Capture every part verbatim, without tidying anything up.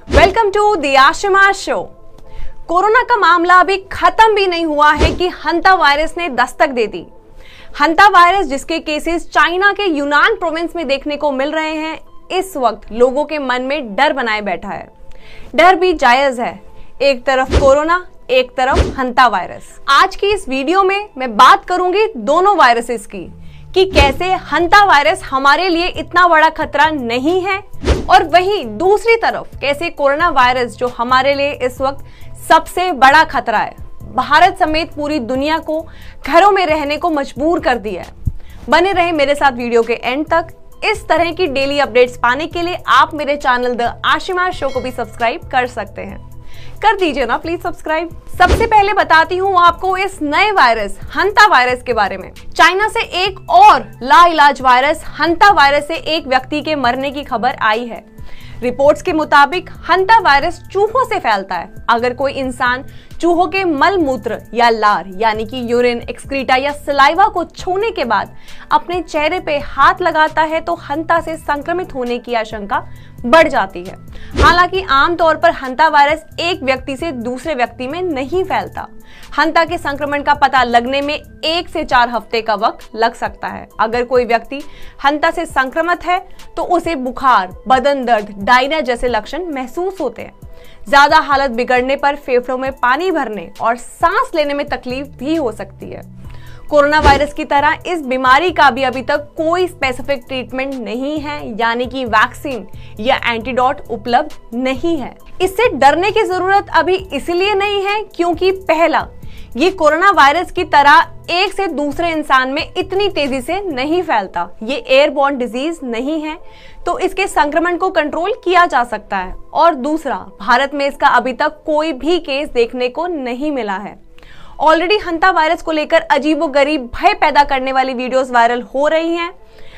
Welcome to the Ashima show. Corona का मामला अभी खत्म भी नहीं हुआ है कि हंता वायरस ने दस्तक दे दी। हंता वायरस जिसके केसेस चाइना के यूनान प्रोविंस में देखने को मिल रहे हैं, इस वक्त लोगों के मन में डर बनाए बैठा है। डर भी जायज है, एक तरफ कोरोना, एक तरफ हंता वायरस। आज की इस वीडियो में मैं बात करूंगी दोनों वायरसेस की, कि कैसे हंता वायरस हमारे लिए इतना बड़ा खतरा नहीं है और वहीं दूसरी तरफ कैसे कोरोना वायरस जो हमारे लिए इस वक्त सबसे बड़ा खतरा है, भारत समेत पूरी दुनिया को घरों में रहने को मजबूर कर दिया है। बने रहे मेरे साथ वीडियो के एंड तक। इस तरह की डेली अपडेट्स पाने के लिए आप मेरे चैनल द आशिमा शो को भी सब्सक्राइब कर सकते हैं। कर दीजिए ना प्लीज सब्सक्राइब। सबसे पहले बताती हूँ आपको इस नए वायरस हंता वायरस के बारे में। चाइना से एक और लाइलाज वायरस हंता वायरस से एक व्यक्ति के मरने की खबर आई है। रिपोर्ट्स के मुताबिक हंता वायरस चूहों से फैलता है। अगर कोई इंसान चूहों के मल मूत्र या लार यानी कि यूरिन, एक्सक्रीटा या सलाइवा को छूने के बाद अपने चेहरे पे हाथ लगाता है तो हंता से संक्रमित होने की आशंका बढ़ जाती है। हालांकि आमतौर पर हंता वायरस एक व्यक्ति से दूसरे व्यक्ति में नहीं फैलता। हंता के संक्रमण का पता लगने में एक से चार हफ्ते का वक्त लग सकता है। अगर कोई व्यक्ति हंता से संक्रमित है तो उसे बुखार, बदन दर्द, डायरिया जैसे लक्षण महसूस होते हैं। ज्यादा हालत बिगड़ने पर फेफड़ों में पानी भरने और सांस लेने में तकलीफ भी हो सकती है। कोरोना वायरस की तरह इस बीमारी का भी अभी तक कोई स्पेसिफिक ट्रीटमेंट नहीं है, यानी कि वैक्सीन या एंटीडोट उपलब्ध नहीं है। इससे डरने की जरूरत अभी इसलिए नहीं है क्योंकि पहला, ये कोरोना वायरस की तरह एक से दूसरे इंसान में इतनी तेजी से नहीं फैलता। ये एयरबॉर्न डिजीज नहीं है तो इसके संक्रमण को कंट्रोल किया जा सकता है। और दूसरा, भारत में इसका अभी तक कोई भी केस देखने को नहीं मिला है। ऑलरेडी हंता वायरस को लेकर अजीबोगरीब भय पैदा करने वाली वीडियोस वायरल हो रही हैं।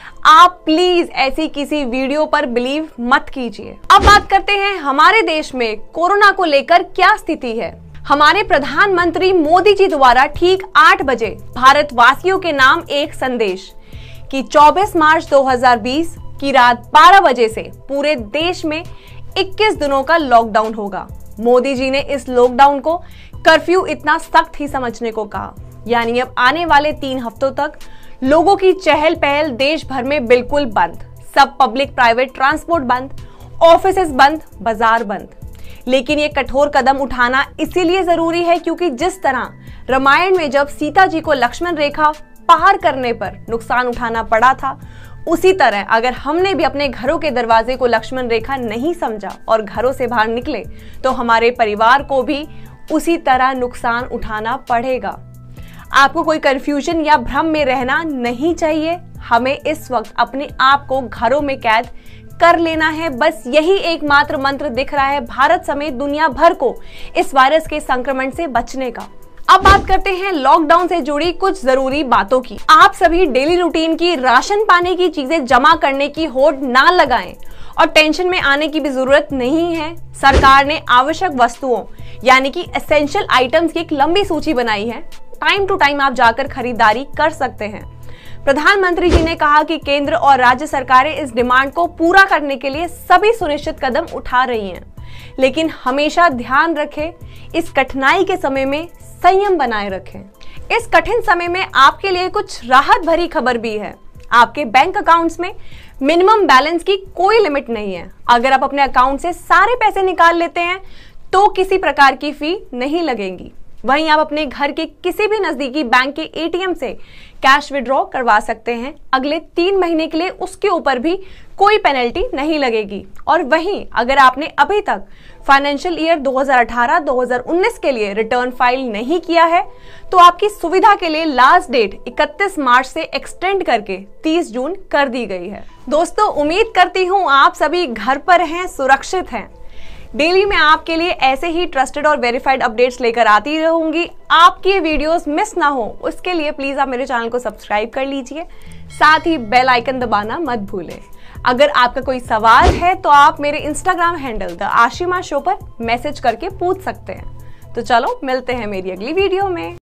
आप प्लीज ऐसी किसी वीडियो पर बिलीव मत कीजिए। अब बात करते हैं हमारे देश में कोरोना को लेकर क्या स्थिति है। हमारे प्रधानमंत्री मोदी जी द्वारा ठीक आठ बजे भारतवासियों के नाम एक संदेश कि चौबीस मार्च दो हज़ार बीस की रात बारह बजे से पूरे देश में इक्कीस दिनों का लॉकडाउन होगा। मोदी जी ने इस लॉकडाउन को कर्फ्यू इतना सख्त ही समझने को कहा, यानी अब आने वाले तीन हफ्तों तक लोगों की चहल पहल देश भर में बिल्कुल बंद। सब पब्लिक प्राइवेट ट्रांसपोर्ट बंद, ऑफिसेस बंद, बाजार बंद। लेकिन ये कठोर कदम उठाना इसीलिए जरूरी है क्योंकि जिस तरह रामायण में जब सीता जी को लक्ष्मण रेखा पार करने पर नुकसान उठाना पड़ा था, उसी तरह अगर हमने भी अपने घरों के दरवाजे को लक्ष्मण रेखा नहीं समझा और घरों से बाहर निकले तो हमारे परिवार को भी उसी तरह नुकसान उठाना पड़ेगा। आपको कोई कंफ्यूजन या भ्रम में रहना नहीं चाहिए। हमें इस वक्त अपने आप को घरों में कैद कर लेना है। बस यही एकमात्र मंत्र दिख रहा है भारत समेत दुनिया भर को इस वायरस के संक्रमण से बचने का। अब बात करते हैं लॉकडाउन से जुड़ी कुछ जरूरी बातों की। आप सभी डेली रूटीन की राशन पानी की चीजें जमा करने की होड़ ना लगाएं और टेंशन में आने की भी जरूरत नहीं है। सरकार ने आवश्यक वस्तुओं यानी कि एसेंशियल आइटम्स की एक लंबी सूची बनाई है। टाइम टू टाइम आप जाकर खरीदारी कर सकते हैं। प्रधानमंत्री जी ने कहा कि केंद्र और राज्य सरकारें इस डिमांड को पूरा करने के लिए सभी सुनिश्चित कदम उठा रही हैं, लेकिन हमेशा ध्यान रखें, इस कठिनाई के समय में संयम बनाए रखें। इस कठिन समय में आपके लिए कुछ राहत भरी खबर भी है। आपके बैंक अकाउंट्स में मिनिमम बैलेंस की कोई लिमिट नहीं है। अगर आप अपने अकाउंट से सारे पैसे निकाल लेते हैं तो किसी प्रकार की फी नहीं लगेगी। वहीं आप अपने घर के किसी भी नजदीकी बैंक के एटीएम से कैश विड्रॉ करवा सकते हैं। अगले तीन महीने के लिए उसके ऊपर भी कोई पेनल्टी नहीं लगेगी। और वहीं अगर आपने अभी तक फाइनेंशियल ईयर दो हज़ार अठारह दो हज़ार उन्नीस के लिए रिटर्न फाइल नहीं किया है तो आपकी सुविधा के लिए लास्ट डेट इकतीस मार्च से एक्सटेंड करके तीस जून कर दी गई है। दोस्तों, उम्मीद करती हूँ आप सभी घर पर हैं, सुरक्षित हैं। डेली मैं आपके लिए ऐसे ही ट्रस्टेड और वेरीफाइड अपडेट्स लेकर आती रहूंगी। आपकी ये वीडियोस मिस ना हो उसके लिए प्लीज आप मेरे चैनल को सब्सक्राइब कर लीजिए, साथ ही बेल आइकन दबाना मत भूलें। अगर आपका कोई सवाल है तो आप मेरे Instagram handle the Ashima show पर मैसेज करके पूछ सकते हैं। तो चलो मिलते हैं मेरी अगली वीडियो में।